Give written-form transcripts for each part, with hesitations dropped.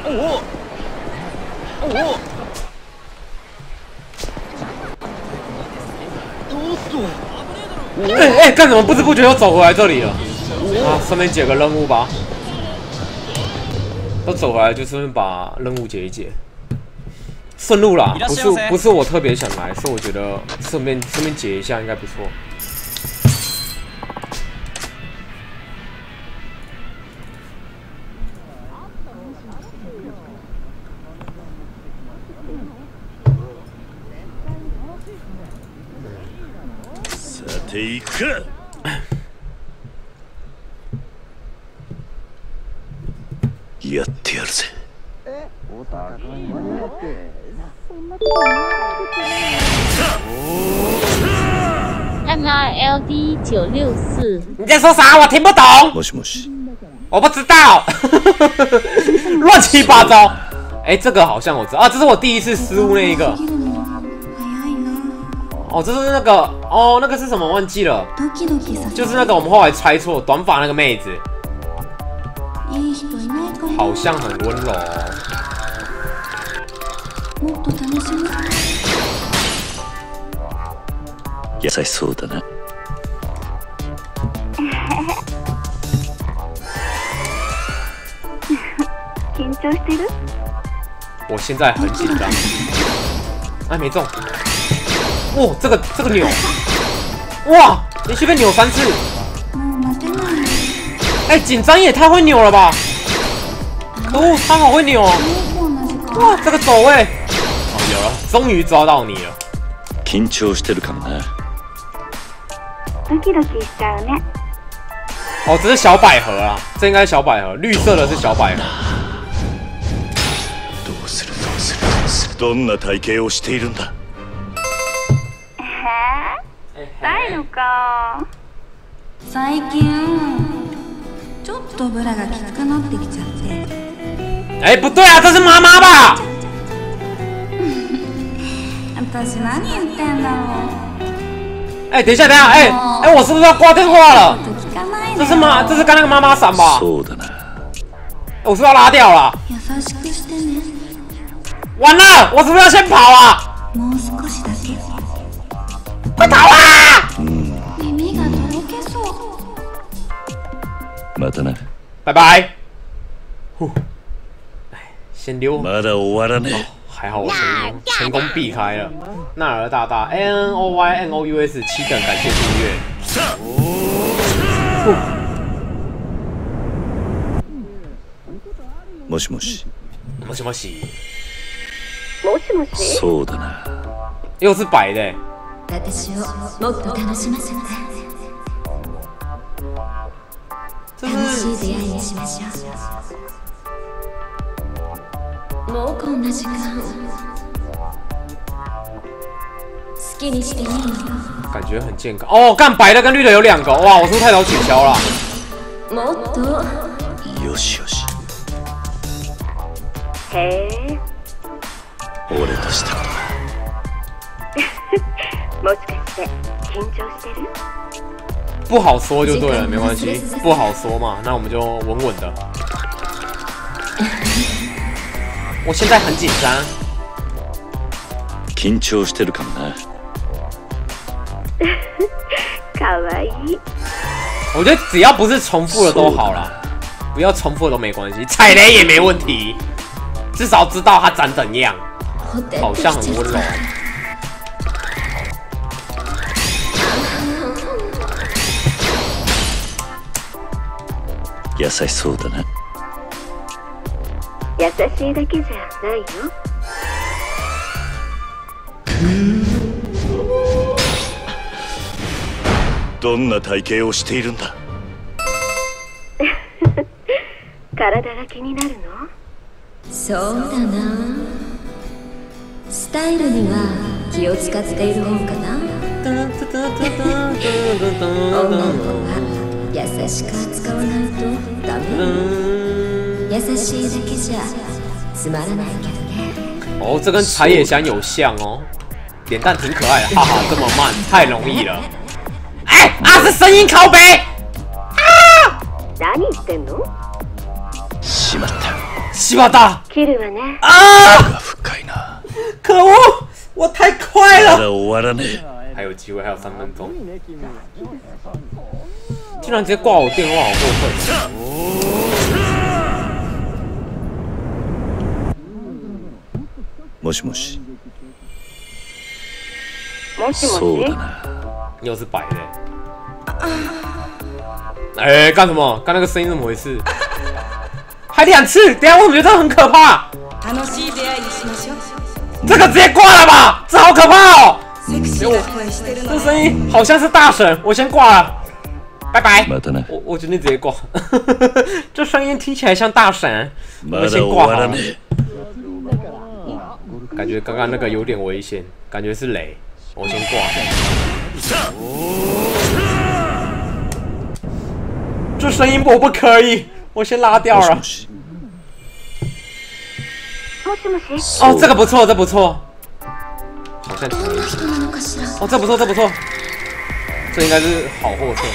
哦哦。 哎，干什么？不知不觉又走回来这里了。啊，顺便解个任务吧。都走回来就顺便把任务解一解。顺路啦，不是我特别想来，是我觉得顺便解一下应该不错。 さて行くか。やってやるぜ。 MRLD 964。 你在说啥？我听不懂。 もしもし。 我不知道。乱七八糟。哎，这个好像我知道啊，这是我第一次失误那一个。哦，这是那个哦，那个是什么？忘记了。就是那个我们后来猜错，短发那个妹子。 好像很温柔哦。 優しそうだな。 緊張してる？ 我现在很紧张。哎，没中。哇，这个扭，哇，连续被扭3次。哎，紧张也太会扭了吧！ 哦，他好会扭哦！哇，这个走位，哦，有了，终于抓到你了。 緊張してるかもな。 ドキドキしちゃうね。 哦，这是小百合啊，这应该是小百合，绿色的是小百合。 どうするどうするどうする。どんな体型をしているんだ。 したいのか。 最近ちょっとブラがきつくなってきちゃって。 哎，不对啊，这是妈妈吧？ 私何言ってんだろう。 哎，等一下，哎，我是不是要挂电话了？这是刚那个妈妈伞吧？ そうだな。 我是不是要拉掉了？ 優しくしてね。 完了，我是不是要先跑啊？ もう少しだけ。 快逃啊！ 耳がとろけそう。 またな。 拜拜。呼。 先溜， まだ終わらねえ。 还好我成功避开了。纳尔大大 ANOYNOUS 7等，感谢订阅。 もしもし。 もしもし。 もしもし。 そうだな。 又是白的。 私をもっと楽しませて。楽しい出会いにしましょう。 もうこんな時間好きにしていいよ。 感觉很健康哦，干白的跟绿的有2个，哇！我是不是太早取消了？ もっと。 よしよし。 へえ。 俺としたことだ。 もしかして緊張してる？ 不好说就对了，没关系，不好说嘛，那我们就稳稳的。我现在很紧张。 緊張してるかもな。 かわいい。 我觉得只要不是重复的都好啦，不要重复的都没关系，踩雷也没问题，至少知道他长怎样，好像很温柔。 優しそうだな。 優しいだけじゃないよ。 どんな体型をしているんだ。 体が気になるの？ そうだな。スタイルには気を使っている方かな。女の子は優しく扱わないとダメ。優しいだけじゃつまらないけどね。 哦，这跟柴野香有像哦，脸蛋挺可爱的，哈哈，这么慢，太容易了。哎，是声音拷贝。 何言ってんの？ しまった。 西巴达切るわね。 啊！ 深いな。 可恶，我太快まだ了。 終わらねえ。 还有机会，还有3分钟。竟然直接挂我电话，好过分！ もしもし。 もしもし。 そうだな。 又是白的。哎，干什么？刚那个声音怎么回事？还2次，等一下我觉得这很可怕。这个直接挂了吧，这好可怕哦！这声音好像是大神，我先挂了，拜拜。我决定直接挂，这声音听起来像大神，我先挂好了。感觉刚刚那个有点危险，感觉是雷，我先挂。这声音我不可以，我先拉掉了。哦，这个不错，这不错，好像哦，这不错，这不错，这应该是好货色。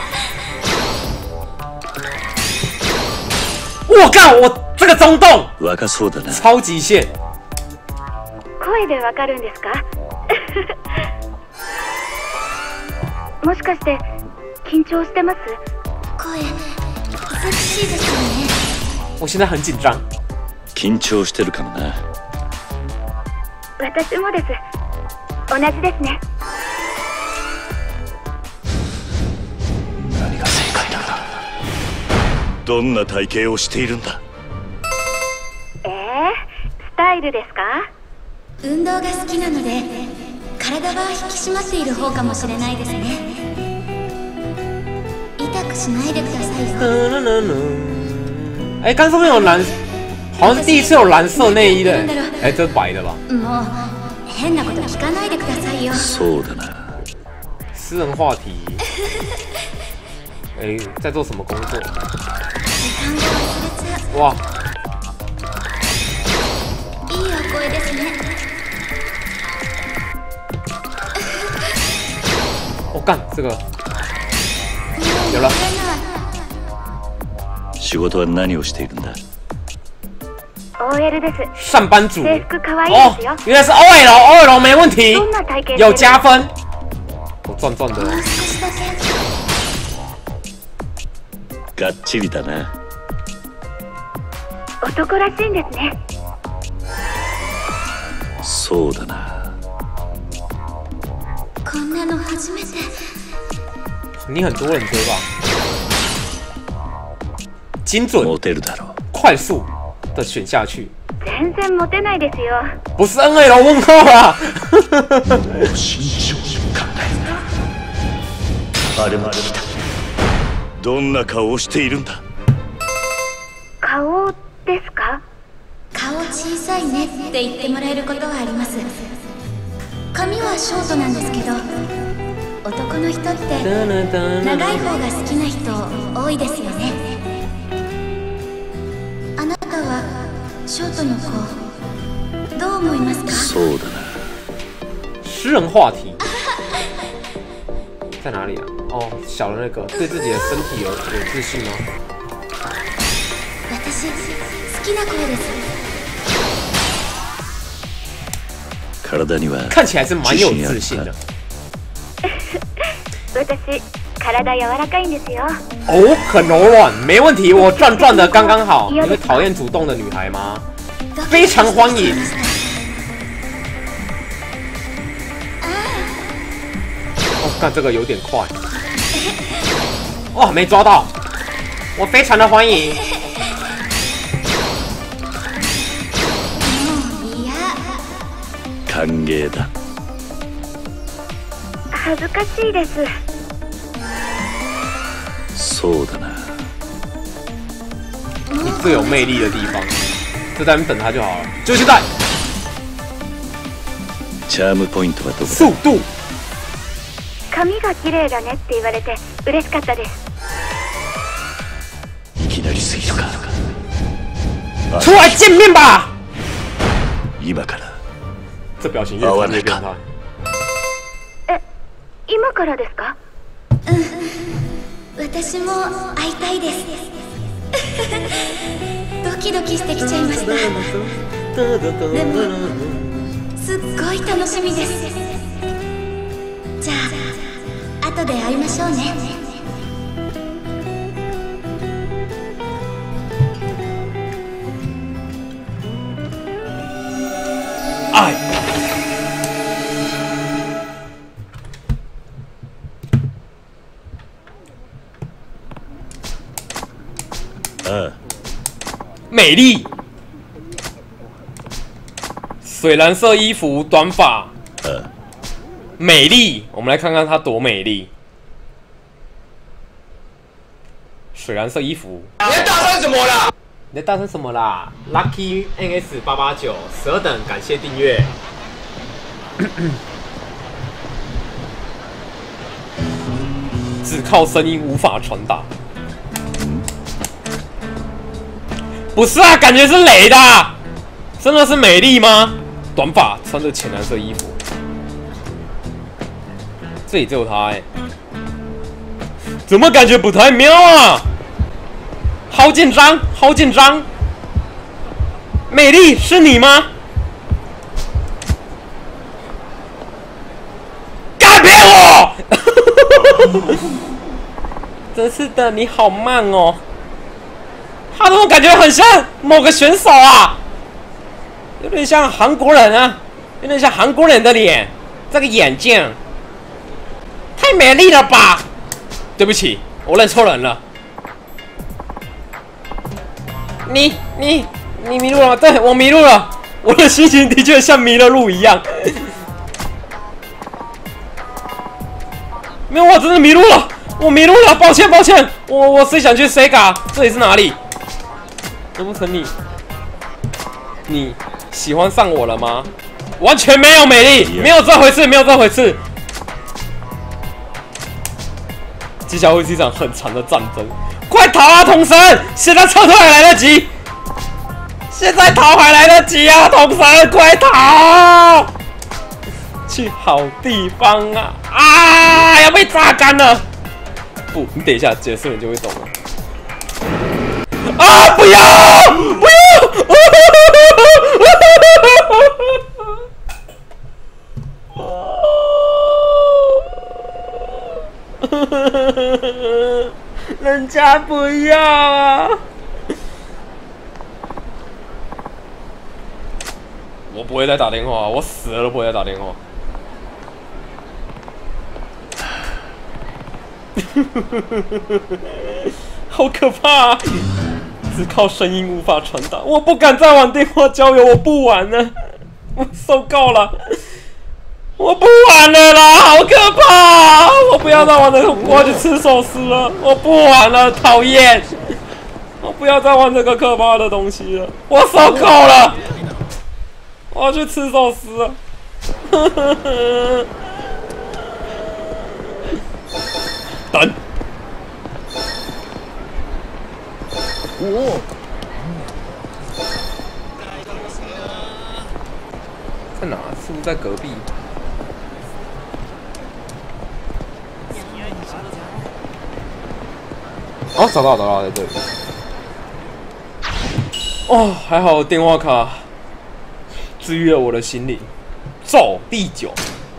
我干，我这个中洞，超极限。 声でわかるんですか？もしかして緊張してます？ 声セクシーですよね。 我现在很紧张。 緊張してるかもな。 私もです。同じですね。 何が正解だ。どんな体型をしているんだ。 スタイルですか？ 運動が好きなので体は引き締まっている方かもしれないですね。痛くしないでくださいよ。 哎，刚上面有蓝，好像是第一次有蓝色内衣的。哎，这是白的吧？ もう変なこと聞かないでくださいよ。 そうだな。 私人话题。哎，在做什么工作？哇！ いいお声ですね。 我干这个有了。 仕事は何をしているんだ。 OL です。 上班族。 制服可愛いですよ。 原来是 OL，OL 没问题，有加分。我赚赚的。 がっちりだな。 男らしいんですね。 そうだな。 こんなの初めて。 你很多人追吧？精准、快速的选下去。 全然モテないですよ。 不是 NL 问号啦。 どんな顔をしているんだ。 顔ですか？ 顔小さいねって言ってもらえることはあります。髪はショートなんですけど、男の人って長い方が好きな人多いですよね。あなたはショートの子どう思いますか？ そうだな。 私人话题在哪里啊？哦，小的那个，对自己的身体有自信吗？ 私好きな声です。 看起来是蛮有自信的。 私体柔らかいんですよ。 哦，很柔软，没问题，我转转的刚刚好。你会讨厌主动的女孩吗？非常欢迎。哦，看这个有点快。哇，没抓到。我非常的欢迎。 歓迎だ。 恥ずかしいです。 そうだな。 你最有魅力的地方，就在那边等他就好了。就现在。 チャームポイントはどこだ？ 速度。 髪が綺麗だねって言われて嬉しかったです。 いきなりすぎるか。 出来见面吧。 今から。 这表情越看越变态。 今からですか？ 私も会いたいです。 ドキドキしてきちゃいました。でもすっごい楽しみです。じゃあ後で会いましょうね。 爱。美丽，水蓝色衣服，短发，美丽。我们来看看她多美丽。水蓝色衣服。 你在大声什么啦？ 你在大声什么啦 ？Lucky NS 889 12等，感谢订阅。只靠声音无法传达。不是啊，感觉是雷的、啊。真的是美丽吗？短发，穿着浅蓝色衣服。这里只有她哎、欸，怎么感觉不太妙啊？好紧张，好紧张！美丽，是你吗？敢骗我！真是的，你好慢哦。他怎么感觉很像某个选手啊？有点像韩国人啊，有点像韩国人的脸，这个眼镜太美丽了吧？对不起，我认错人了。你迷路了？对，我迷路了。我的心情的确像迷了路一样。没有，我真的迷路了，我迷路了，抱歉，我谁想去 Sega， 这里是哪里？难不成你喜欢上我了吗？完全没有美丽，没有这回事，没有这回事。接下来会是一场很长的战争，快逃啊，统神！现在撤退还来得及，现在逃还来得及啊，统神，快逃！去好地方啊！啊，要被榨干了！不，你等一下，解释你就会懂了。啊！不要！不要！人家不要啊！我不会再打电话，我死了都不会再打电话。好可怕、啊！只靠声音无法传达，我不敢再玩电话交友，我不玩了，我受够了，我不玩了啦，好可怕、啊！我不要再玩了，我要去吃寿司了，我不玩了，讨厌！我不要再玩这个可怕的东西了，我受够了，我要去吃寿司了。等。在哪？是不是在隔壁？哦，找到，在这里。哦，还好电话卡治愈了我的心灵。走，第9。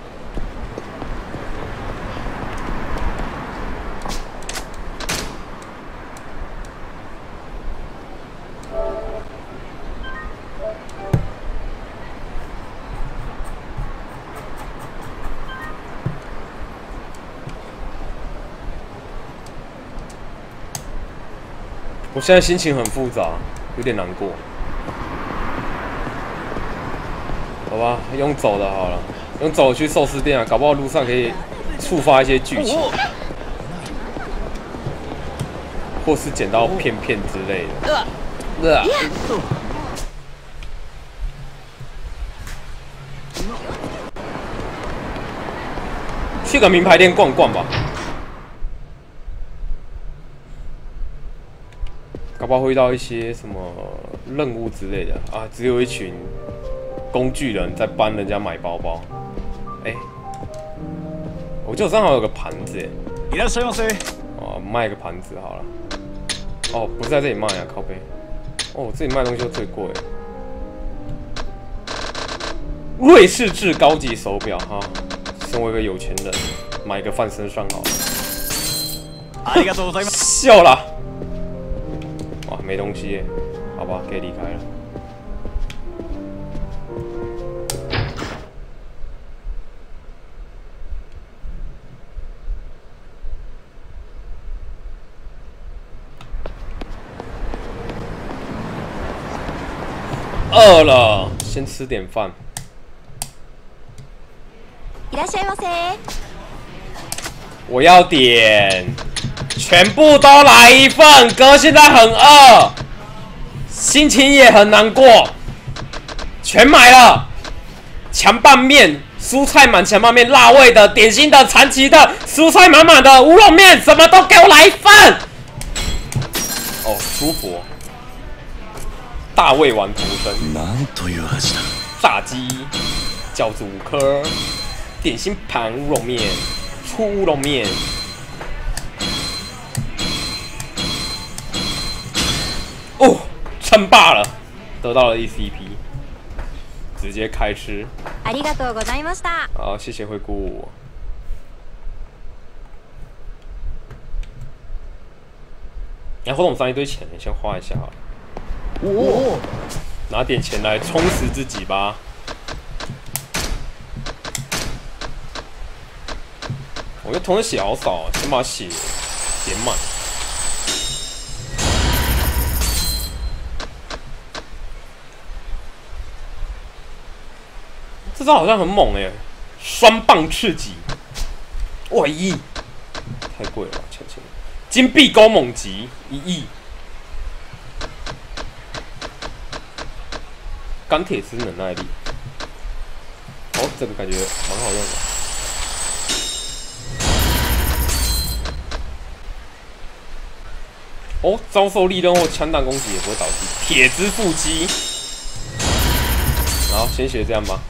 我现在心情很复杂，有点难过。好吧，用走的好了，用走去寿司店啊，搞不好路上可以触发一些剧情，或是捡到片之类的。去个名牌店逛逛吧。搞不好会遇到一些什么任务之类的啊！只有一群工具人在帮人家买包包。哎、欸，我记得我正好有个盘子，哎。 いらっしゃいませ。 哦，卖个盘子好了。 哦，不是在这里卖啊，靠背。哦，这里卖东西都最贵。瑞士制高级手表哈，身为一个有钱人，买个放身上好了。笑了。哇，没东西耶，好吧，可以离开了。饿了，先吃点饭。 いらっしゃいませ。 我要点，全部都来一份。哥现在很饿，心情也很难过，全买了。强拌面、蔬菜满强拌面、辣味的、点心的、残疾的、蔬菜满满的、乌龙面，什么都给我来一份。哦，舒服。大胃丸同生，炸鸡、饺子5颗，点心盘乌龙面、粗乌龙面。哦，称霸了，得到了 ECP， 直接开吃。 ありがとうございました。 好，谢谢惠顾。然后我们上一堆钱，先花一下好了。哦，拿点钱来充实自己吧。我觉得同时血好少，先把血点满。这招好像很猛哎，双棒刺击，哇1亿，太贵了，钱。金币钩猛击1亿。钢铁之能耐力，哦，这个感觉蛮好用的。哦，遭受利刃或枪弹攻击也不会倒地。铁之腹肌，好，先学这样吧。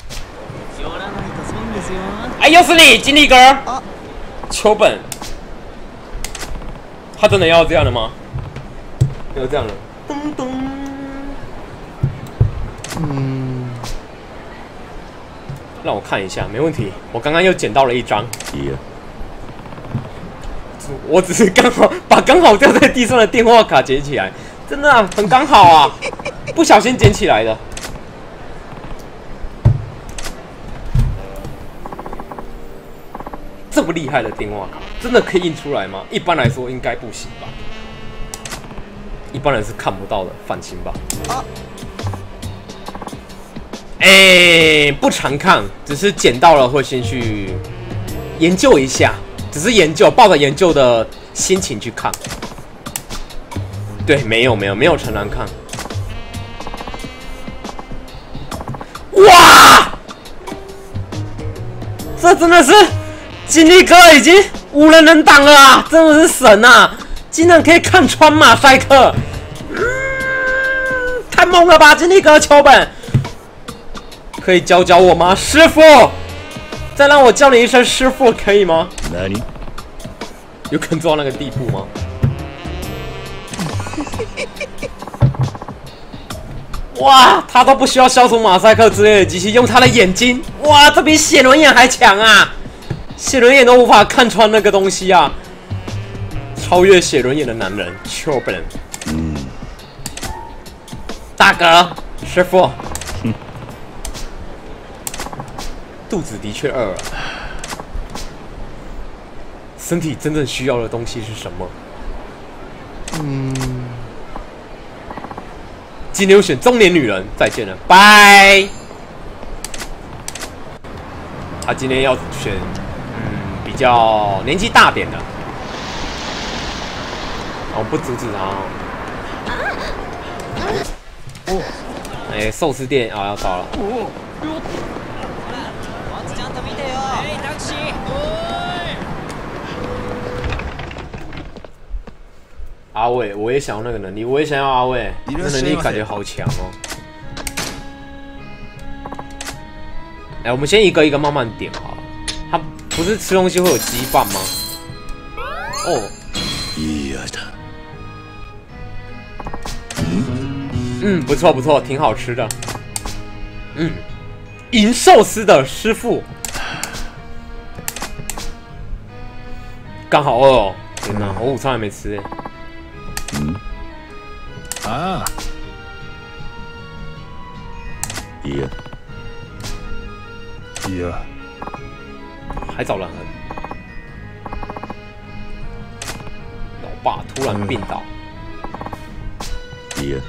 哎，又是你，金力哥！秋本，他真的要这样的吗？要这样的，咚咚。让我看一下，没问题。我刚刚又捡到了一张，我只是刚好把刚好掉在地上的电话卡捡起来，真的很刚好啊，不小心捡起来的。这么厉害的电话卡，真的可以印出来吗？一般来说应该不行吧，一般人是看不到的，放心吧。不常看，只是捡到了会先去研究一下，只是研究，抱着研究的心情去看。对，没有诚然看。哇，这真的是金力哥已经无人能挡了啊！真的是神啊，竟然可以看穿马赛克，太猛了吧，金力哥秋本。可以教我吗，师傅？再让我叫你一声师傅，可以吗？有可能做到那个地步吗？哇，他都不需要消除马赛克之类的机器，用他的眼睛，哇，这比写轮眼还强啊！写轮眼都无法看穿那个东西啊！超越写轮眼的男人，秋本。大哥，师傅。肚子的确饿了，身体真正需要的东西是什么？今天我选中年女人，再见了，拜。他今天要选比较年纪大点的，我不阻止他哦。哎，寿司店啊，要到了。阿伟，我也想要那个能力，我也想要阿伟，那能力感觉好强哦。我们先一个一个慢慢点好了。他不是吃东西会有羁绊吗？哦， 嗯，不错不错，挺好吃的。嗯，银寿司的师傅，刚好饿哦。天哪，我午餐还没吃哎。 嗯。啊。いや。いや。 还找人很。老爸突然病倒。 いや。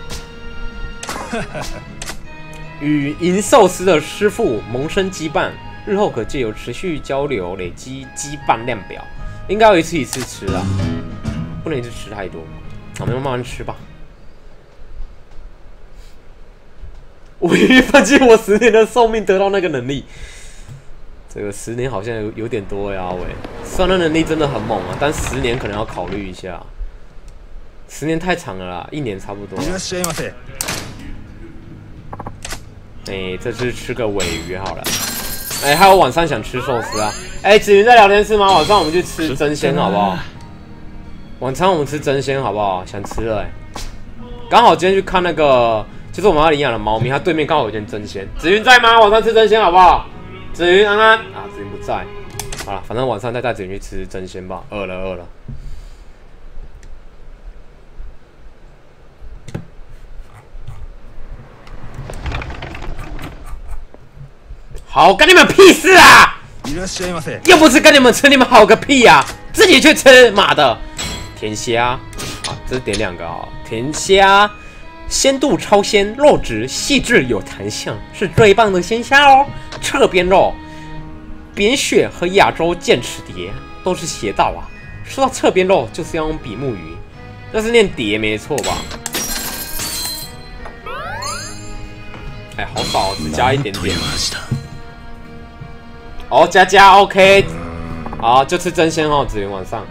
与银寿司的师傅萌生羁绊，日后可借由持续交流累积羁绊量表。应该要一次吃啊，不能一直吃太多。我们慢慢吃吧。我愿意放弃我10年的寿命得到那个能力。这个10年好像有点多呀，喂。虽然那能力真的很猛啊，但10年可能要考虑一下。10年太长了啦，1年差不多。哎，这次吃个鲔鱼好了。哎，还有晚上想吃寿司啊。哎，子云在聊天室吗？晚上我们去吃真鲜好不好？晚餐我们吃真鲜好不好？想吃了哎。刚好今天去看那个，就是我们要领养的猫咪，它对面刚好有间真鲜。子云在吗？晚上吃真鲜好不好？子云安安啊，子云不在。好了，反正晚上再带子云去吃真鲜吧。饿了。好，干你们屁事啊！又不是跟你们吃，你们好个屁呀、啊！自己去吃，妈的！甜虾啊，这是点2个啊。甜虾，鲜度超鲜，肉质细致有弹性，是最棒的鲜虾哦。侧边肉，扁鳕和亚洲剑齿蝶都是邪道啊。说到侧边肉，就是要用比目鱼，那是念蝶没错吧？哎，好少，只加一点点。哦，加 OK， 好，就吃真鲜哦，子云晚上。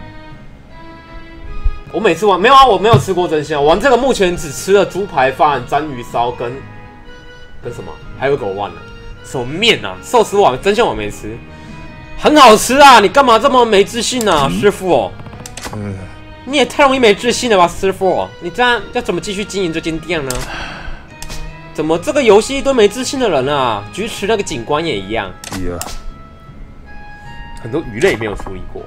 我每次玩没有啊，我没有吃过真鲜。我玩这个目前只吃了猪排饭、章鱼烧跟什么，还有一个我忘了，什么面啊？寿司碗真鲜我没吃，很好吃啊！你干嘛这么没自信啊，师傅？你也太容易没自信了吧，师傅？你这样要怎么继续经营这间店呢？怎么这个游戏都没自信的人啊？菊池那个警官也一样。很多鱼类没有处理过。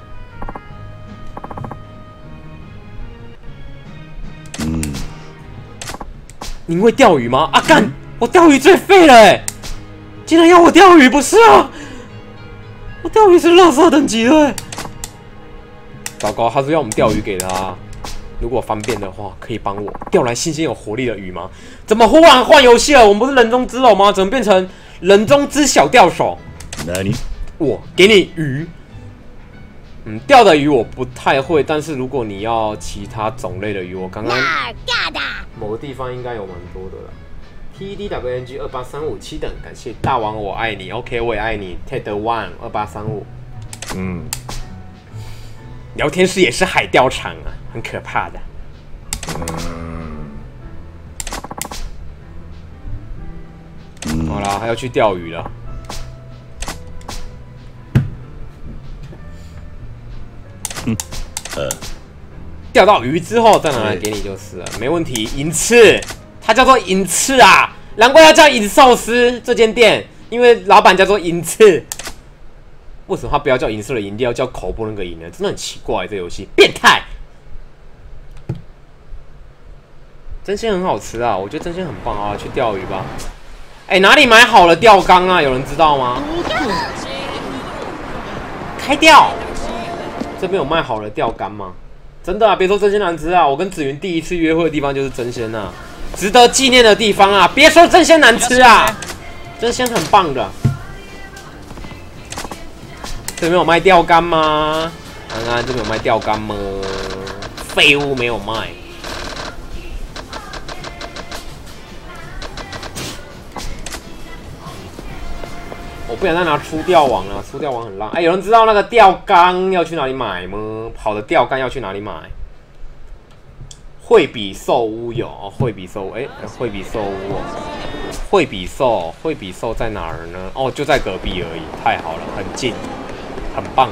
你会钓鱼吗？啊干！我钓鱼最废了哎！竟然要我钓鱼，不是啊？我钓鱼是垃圾等级的哎！糟糕，他说要我们钓鱼给他。如果方便的话，可以帮我钓来新鲜有活力的鱼吗？怎么忽然换游戏了？我们不是人中之龙吗？怎么变成人中之小钓手？我给你鱼。钓的鱼我不太会，但是如果你要其他种类的鱼，我刚刚某个地方应该有蛮多的了。TDWNG 28357等，感谢大王我爱你 ，OK 我也爱你 ，Ted One 2835。聊天室也是海钓场啊，很可怕的。好啦，还要去钓鱼了。钓到鱼之后再拿来给你就是了，没问题。银翅，它叫做银翅啊，难怪要叫银寿司这间店，因为老板叫做银翅。为什么他不要叫银色的银，要叫口部那个银呢？真的很奇怪，这游戏变态。真鲜很好吃啊，我觉得真鲜很棒啊，去钓鱼吧。哎，哪里买好了钓竿啊？有人知道吗？开钓，这边有卖好了钓竿吗？真的啊，别说真鲜难吃啊，我跟子云第一次约会的地方就是真鲜啊，值得纪念的地方啊！别说真鲜难吃啊，真鲜很棒的。这边有卖钓竿吗？看看这边有卖钓竿吗？废物没有卖。我不想再拿出钓网了，出钓网很烂。哎，有人知道那个钓竿要去哪里买吗？好的钓竿要去哪里买？惠比寿屋有哦，惠比寿屋，哎，惠比寿屋哦，惠比寿在哪儿呢？哦，就在隔壁而已，太好了，很近，很棒。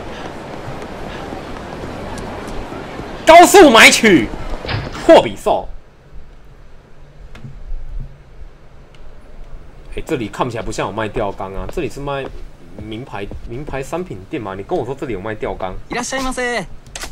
高速买取，货比寿。 哎，这里看起来不像有卖钓竿啊，这里是卖名牌商品店嘛？你跟我说这里有卖钓竿。 いらっしゃいませ。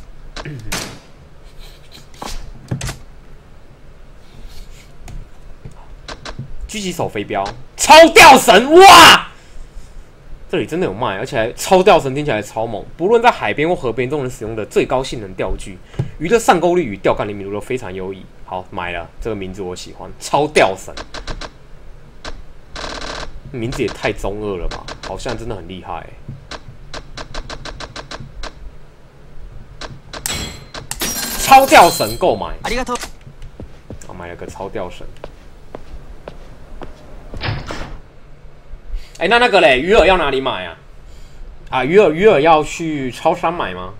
狙击手飞镖，超吊绳，哇！这里真的有卖，而且还超吊绳听起来超猛，不论在海边或河边都能使用的最高性能钓具，鱼的上钩率与钓竿灵敏度都非常优异。好，买了，这个名字我喜欢，超吊绳，名字也太中二了吧？好像真的很厉害超吊绳购买， ありがとう。 我买了个超吊绳。哎，那个嘞，鱼饵要哪里买啊？啊，鱼饵要去超商买吗？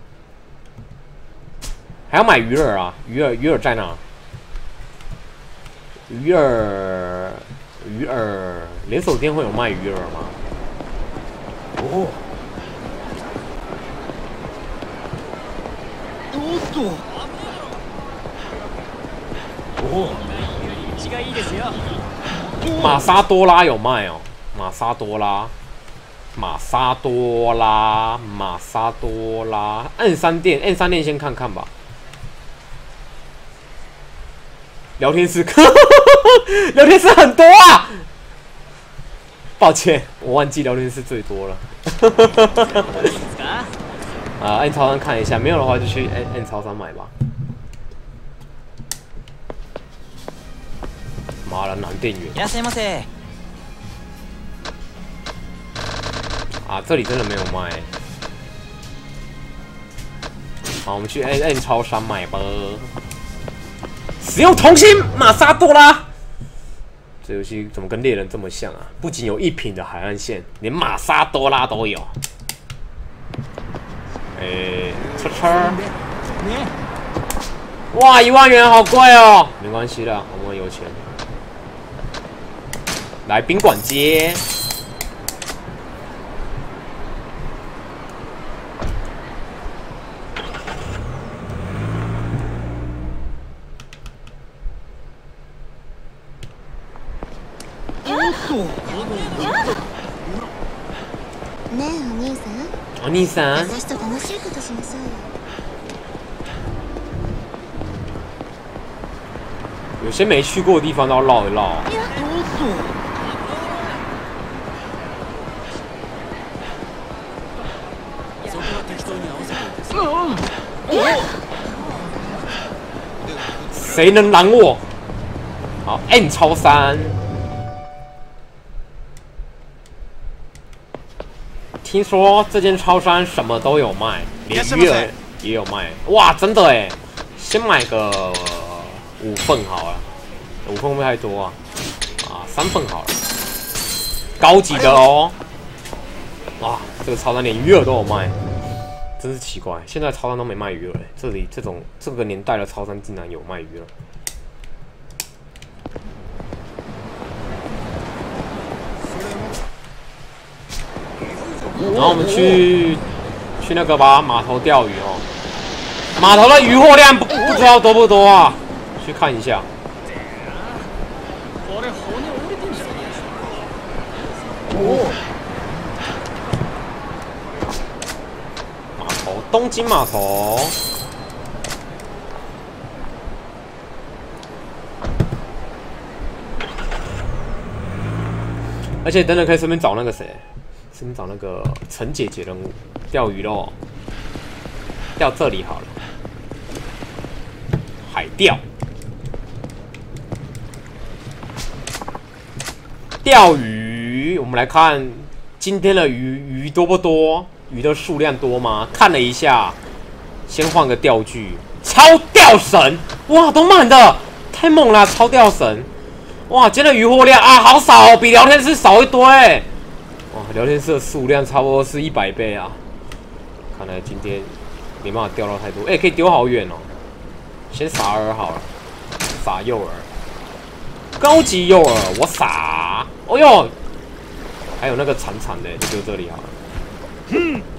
还要买鱼饵啊？鱼饵在哪？鱼饵，连锁店会有卖鱼饵吗？哦。玛莎多拉有卖哦。玛莎多拉，N 3店先看看吧。聊天室，聊天室很多啊！抱歉，我忘记聊天室最多了。N 超商看一下，没有的话就去 N 超商买吧。妈的，男店员。 いらっしゃいませ。 啊，这里真的没有卖。好，我们去 N 超商买吧。使用同心玛莎多拉，这游戏怎么跟猎人这么像啊？不仅有1品的海岸线，连玛莎多拉都有。哎，车，哇，1万元好贵哦！没关系啦，我们有钱。来宾馆街。 ねえお兄さん私と楽しいことしなさいよ。 有些没去过的地方都要绕一绕。谁能拦我？好 ，N 超3。听说这间超商什么都有卖，连鱼饵也有卖。哇，真的哎！先买个5份好了，5份会不会太多啊？3份好了，高级的哦。哇，这个超商连鱼饵都有卖，真是奇怪，现在超商都没卖鱼饵，这里这个年代的超商竟然有卖鱼饵。然后我们去那个吧，码头钓鱼哦。码头的渔获量不知道多不多啊？去看一下。哦。码头，东京码头。而且等等可以顺便找那个谁。先找那个陈姐姐任务，钓鱼咯，钓这里好了，海钓，钓鱼。我们来看今天的鱼多不多，鱼的数量多吗？看了一下，先换个钓具，超钓绳，哇，都满的，太猛了，超钓绳，哇，今天的渔获量啊，好少哦，比聊天室少一堆。哇，聊天室的数量差不多是100倍啊！看来今天没办法钓到太多。可以丢好远哦。先撒饵好了，撒诱饵，高级诱饵，我撒。哦呦，还有那个长长的，就丢这里好了。